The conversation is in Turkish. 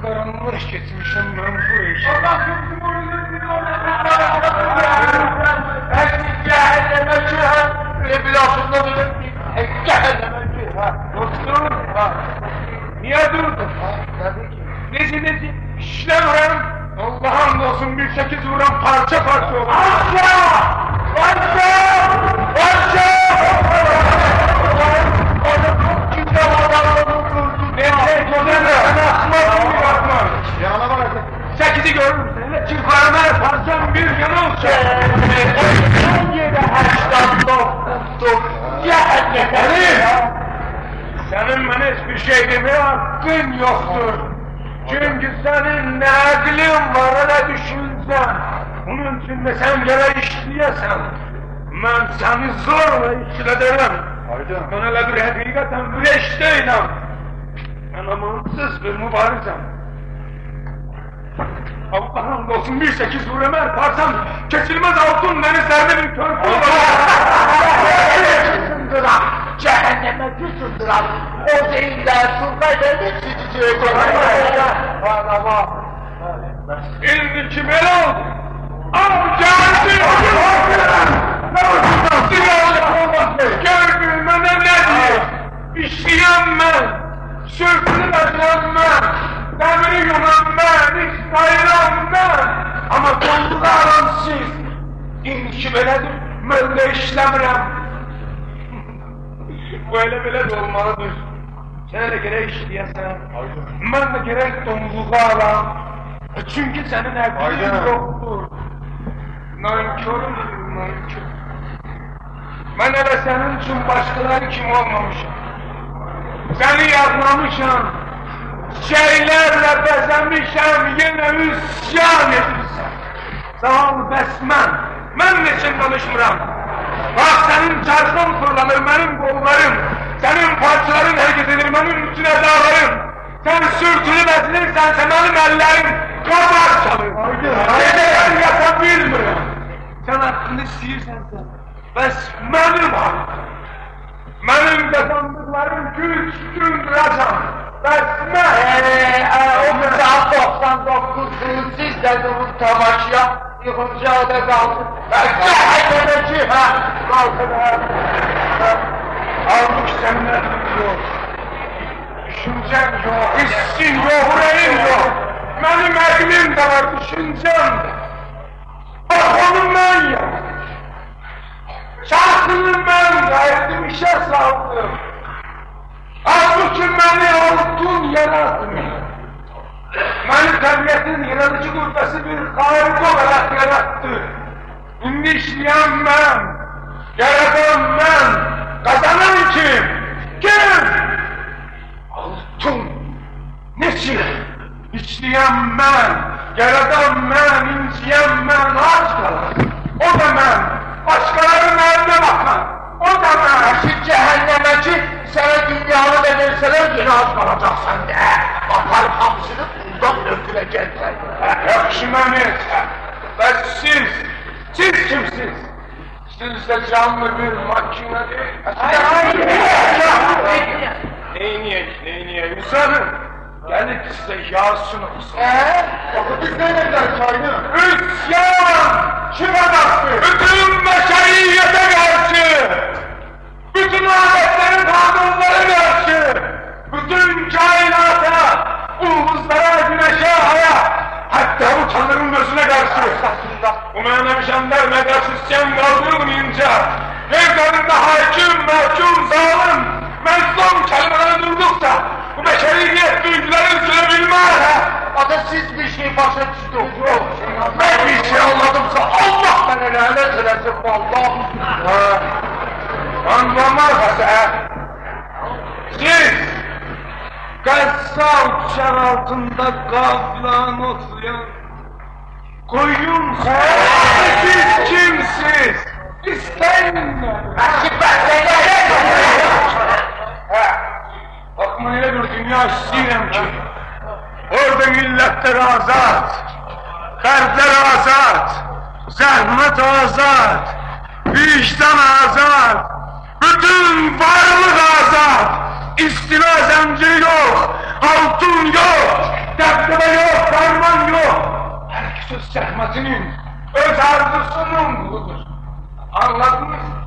karanlık geçmişim ben bu işe. Cehenneme cihan, bilasında bilir miyim? Cehenneme cihan. Dostum, niye durdun? Tabii ki. Nezi, işte vuran, Allah'ım olsun 1.8 vuran parça parça olur. Aşağı! Aşağı! Aşağı! Kimse adamlarını durdu. Neyse, güzel asmaz bir atmaz. Yana bak. 8'i görür müsün? Çıkarma parçam bir yana olsun. 17 8 9 cehennem. Senin bana hiçbir şey demeye hakkın yoktur. Çünkü senin ne aklın var ne düşünsen. Bunun için de sen göre işleyesen. Ben seni zorla işlederim. Ben öyle bir hakikaten bir eş değilim. Ben amansız bir mübarizim. Allah'ım olsun 1.8 vuramar parsam kesilmez altın denizlerde bir körpü olur. Cehenneme küsündüren o zeyinler turbayla geçiciye koyar. İlmiki bel oldu. Geldi! Gördüğüme ne diyor? İşleyen ben, sürtünü bezlen ben, demiri yunan ben, hiç sayılan ben. Ama kolluğu alan siz, İlmiki beledir, ben de işlemirem. Böyle de olmalıdır. Sen de gerek işleyesen, ben de gerek domuzluğu alan. Çünkü senin evliliğin yoktur. Nankörüm, nankör. Ben de senin için başkaları kim olmamışım. Seni yazmamışım. Şeylerle bezemişim, yine üsyan edirsen. Sağ ol besmen, ben niçin danışmıram? Bak senin çarşın fırlanır benim kollarım. Senin parçaların hareket edilir benim üstüne dağlarım. Sen sürtülü bezilirsen sen benim ellerim kabar çalır. Neden yapabilmiyorum? Sen hakkını istəyirsən sen. Bəs benim hakkım. Benim kazandıklarım güç gündürəcəm. Bəs mən. O saat 99 siz de durun tamaşaya. Yıkınca o da kaldı. Cehenneme cihan. Kalkın ha. Almış seninle yok. Düşüncem yok, hissin yok, yüreğim yok. Benim eklim de var, düşüncem de. Bak onu ben yaptım. Şahsını ben gayretim işe saldım. Halbuki beni altın yaratmıyor. Beni tabiatın yaratıcı kuvvesi bir harika olarak yarattı. Şimdi işleyen ben, yaratan ben, kazanan kim? Kim? Altın! Niçin? İşleyen ben, yaratan ben, inciyen ben, aç kalan. O da ben, başkalarının eline bakan. O da ben. Şu cehennemeci sana dünyalı denirseler yine az kalacaksın de. Bakar hamsını bundan öldürecekler. Yakışmanız. Ve siz kimsiniz? Siz de canlı bir makine değil. Neyniyek, uzanın. Gelin size yağsın olsun. Bakın biz neyle çayını? İsyan! Şımadası! Bütün meşeriyete karşı! Bütün adetlerin kanunları karşı! Bütün kainata, ulduzlara, güneşe, aya! Hatta bu Tanrı'nın gözüne karşı! Bu menem jandarma karşı isyan kaldırılmayınca, evlerinde hakim, mahkum, zalim, mezlum kelimeleri durdukça, bu beşeriyet duyguları sürebilmez! Adı siz bir şey başa düştük. Ben bir şey anladımsa Allah beni lanet eylesin vallahi. Anlamaz ha. Siz gassal çar altında gaflan otlayan koyunsa siz kimsiz? İsteyin mi? Bakma öyle bir dünya istəyirəm ki, orada milletler azat, fertler azat, zahmet azat, vicdan azat, bütün varlık azat, istina zinciri yok, altın yok, Dəbdəbə yox, darman yox. Hər kəs öz zəhmətinin, öz arzusunun quludur. Anladınız?